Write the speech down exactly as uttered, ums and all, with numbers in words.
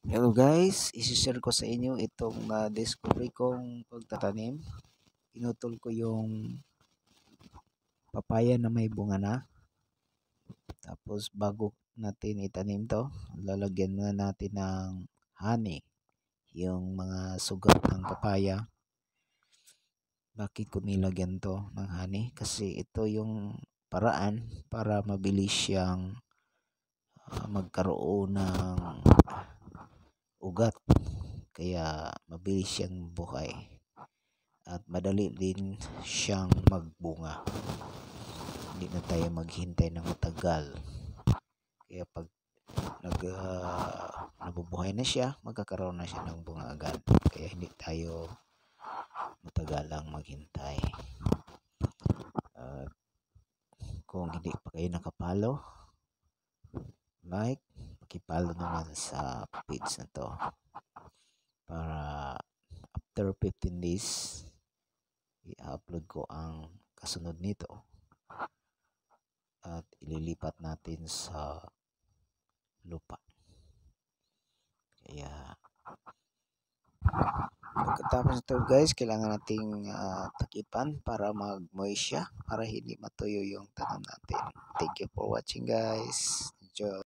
Hello guys, isi-share ko sa inyo itong na-discover kong pagtatanim. Pinutol ko yung papaya na may bunga na. Tapos bago natin itanim to, lalagyan na natin ng honey, yung mga sugat ng papaya. Bakit ko nilagyan to ng honey? Kasi ito yung paraan para mabilis siyang uh, magkaroon ng ugat. Kaya mabilis siyang buhay at madali din siyang magbunga. Hindi na tayo maghintay ng matagal. Kaya pag nag uh, nabubuhay na siya, magkakaroon na siya ng bunga agad. Kaya hindi tayo matagalang maghintay. At kung hindi pa kayo nakapalo, like, pakipalo naman sa page na to para after fifteen days i-upload ko ang kasunod nito at ililipat natin sa lupa. Kaya pagkatapos nito guys, kailangan nating uh, takipan para mag-moist siya, para hindi matuyo yung tanom natin. Thank you for watching guys. Enjoy.